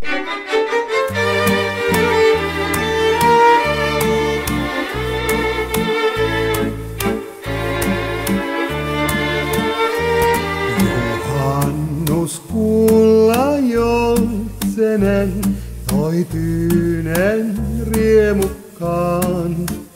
Juhannuskuulla Joutsenen toi tyynen riemukkaan.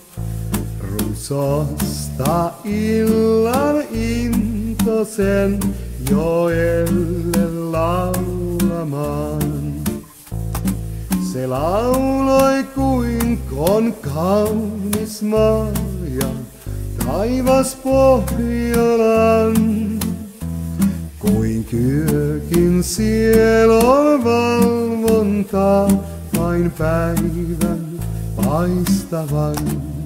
Rusosta illan intosen joelle laulamaan. Se lauloi kuinkon kaunis maa ja taivas Pohjolan. Kuin kyrkin sielon valvontaa vain päivän paistavan.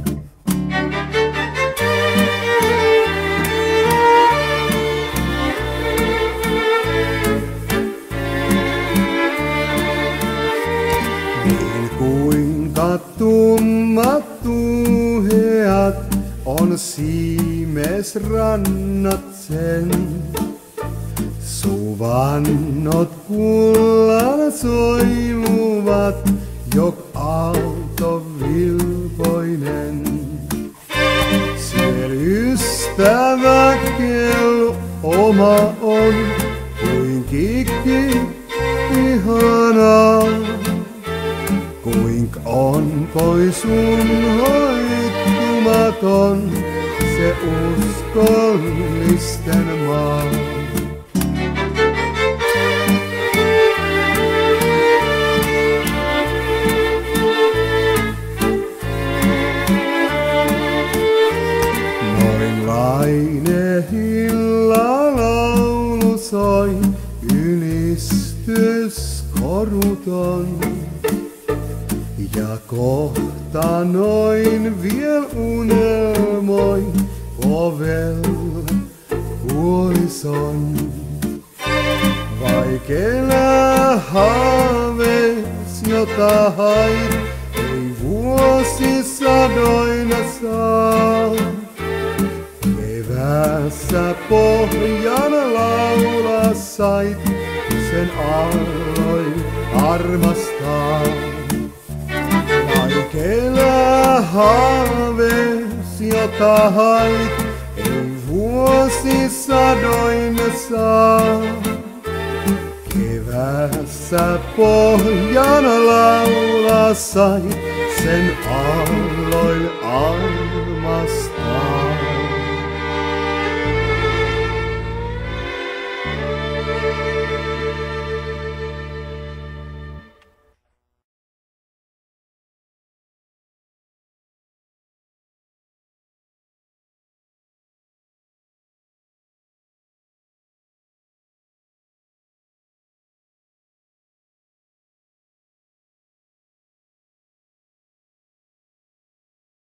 Niin kuinka tummat tuheat on siimesrannat sen. Suvannot kullan soiluvat, jok aalto vilpoinen. Siellä ystävä kello oma on, kuin kikki ihanaa. Kuink on pois sun hoittumaton se uskollisten maa. Laine hillalaulu soi, ylistys koruton. Ja kohta noin viel unelmoin ovella puolison. Vaikeella haavees, jota hait, ei vuosisadoina saa. Keväässä pohjan laulaa sait, sen aloin armastaa. Vaikeella haavees, jota hait, ei vuosisadoina saa. Keväässä pohjan laulaa sait, sen aloin armastaa.